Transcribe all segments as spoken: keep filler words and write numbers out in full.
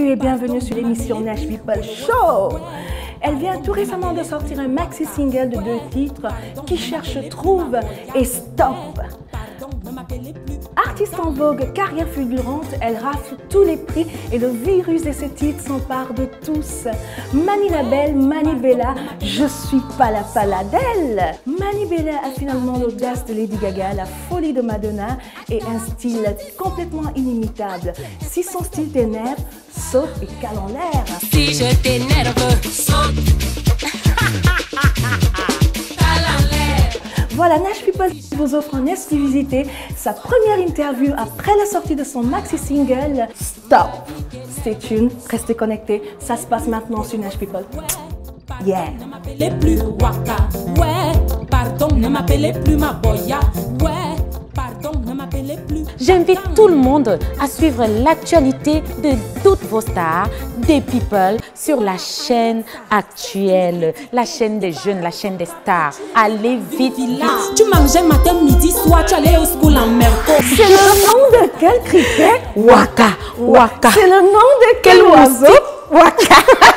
et bienvenue sur l'émission Nash People Show. Elle vient tout récemment de sortir un maxi-single de deux titres, Qui cherche trouve et Stop. Artiste en vogue, carrière fulgurante, elle rafle tous les prix et le virus de ses titres s'empare de tous. Mani la belle, Mani Bella, je suis pas la paladelle. Mani Bella a finalement l'audace de Lady Gaga, la folie de Madonna et un style complètement inimitable. Si son style t'énerve, saute et cale en l'air. Si je t'énerve, saute. Voilà, Nash People vous offre en exclusivité sa première interview après la sortie de son maxi-single Stop. Stay tuned, restez connectés, ça se passe maintenant sur Nash People. Yeah. Ne m'appelez plus Waka, ouais, pardon, ne m'appelez plus ma boya, ouais, pardon, ne m'appelez plus. J'invite tout le monde à suivre l'actualité de toutes vos stars, des people, sur la chaîne actuelle, la chaîne des jeunes, la chaîne des stars. Allez vite, vite. Tu mangeais matin, midi, soir, tu allais au school en merco. C'est le nom de quel cricket? Waka, Waka. C'est le nom de quel oiseau? Waka.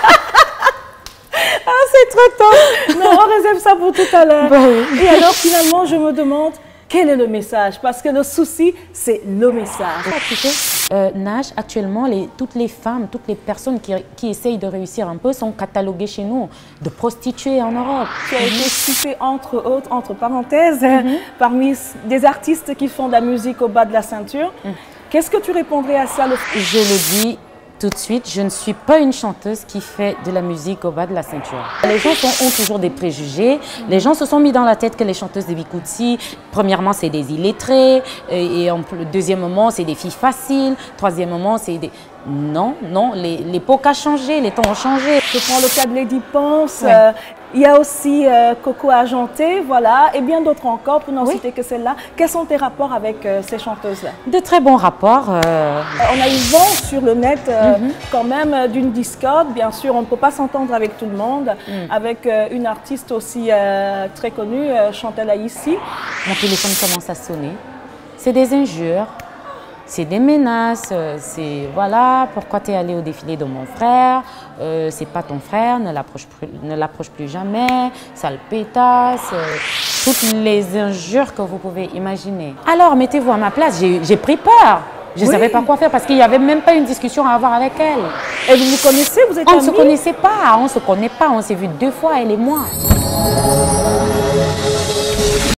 Ah, c'est trop tôt. Mais on réserve ça pour tout à l'heure. Bah oui. Et alors, finalement, je me demande, quel est le message? Parce que le souci, c'est le message. Tu sais, euh, Nash, actuellement, les, toutes les femmes, toutes les personnes qui, qui essayent de réussir un peu sont cataloguées chez nous de prostituées en Europe. Qui a été cité entre autres, entre parenthèses, Mm-hmm. parmi des artistes qui font de la musique au bas de la ceinture. Mm. Qu'est-ce que tu répondrais à ça? Le... Je le dis tout de suite, je ne suis pas une chanteuse qui fait de la musique au bas de la ceinture. Les gens sont, ont toujours des préjugés. Les gens se sont mis dans la tête que les chanteuses de Bikutsi, premièrement, c'est des illettrés, et, et en, deuxièmement, c'est des filles faciles, troisièmement, c'est des... Non, non, l'époque a changé, les temps ont changé. Je prends le cas de Lady Ponce, Ouais. euh, il y a aussi euh, Coco Argenté, voilà, et bien d'autres encore, pour n'en Oui. citer que celle-là. Quels sont tes rapports avec euh, ces chanteuses-là? De très bons rapports. euh, On a eu vent sur le net euh, Mhm. quand même euh, d'une discorde. Bien sûr, on ne peut pas s'entendre avec tout le monde. Mm. Avec euh, une artiste aussi euh, très connue, euh, Chantal Aïssi. Mon téléphone commence à sonner. C'est des injures, c'est des menaces, euh, c'est voilà, pourquoi tu es allé au défilé de mon frère, euh, c'est pas ton frère, ne l'approche plus, ne l'approche plus jamais, sale pétasse, euh, toutes les injures que vous pouvez imaginer. Alors, mettez-vous à ma place, j'ai j'ai pris peur. Je ne Oui. savais pas quoi faire parce qu'il n'y avait même pas une discussion à avoir avec elle. Et vous vous connaissez, vous êtes On ne se amis? connaissait pas, on ne se connaît pas, on s'est vu deux fois, elle et moi.